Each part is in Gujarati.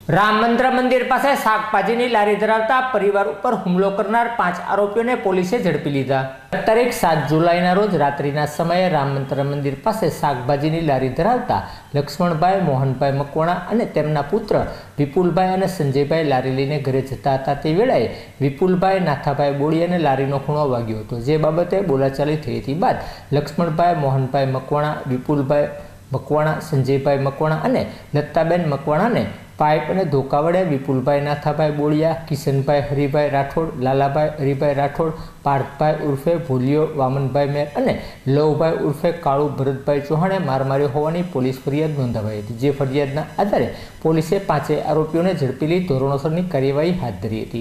રામ મંદિર પાસે શાકભાજીની લારી ધરાવતા પરિવાર ઉપર હુમલો કરનાર 5 આરોપીઓને પોલીસે ઝડપી લીધા। તારીખ 7 જુલાઈના રોજ રાત્રિના સમયે રામ મંદિર પાસે શાકભાજીની લારી ધરાવતા લક્ષ્મણભાઈ મોહનભાઈ મકવાણા અને તેમના પુત્ર વિપુલભાઈ અને સંજયભાઈ લારી લઈને ઘરે જતા હતા। તે વેળાએ વિપુલભાઈ નાથાભાઈ બોડિયાને લારીનો ખૂણો વાગ્યો હતો, જે બાબતે બોલાચાલી થઈ હતી। બાદ લક્ષ્મણભાઈ મોહનભાઈ મકવાણા, વિપુલભાઈ મકવાણા, સંજયભાઈ મકવાણા અને લતાબેન મકવાણાને પાઇપ અને ધોકા વડે વિપુલભાઈ નાથાભાઈ બોડિયા, કિશનભાઈ હરિભાઈ રાઠોડ, લાલાભાઈ હરિભાઈ રાઠોડ, પાર્થભાઈ ઉર્ફે ભૂલિયો વામનભાઈ મેર અને લવભાઈ ઉર્ફે કાળુ ભરતભાઈ ચૌહાણે માર માર્યો હોવાની પોલીસ ફરિયાદ નોંધાવાઈ હતી। જે ફરિયાદના આધારે પોલીસે 5 આરોપીઓને ઝડપી લઈ ધોરણસરની કાર્યવાહી હાથ ધરી હતી।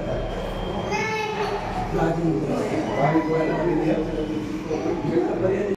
राजेंद्र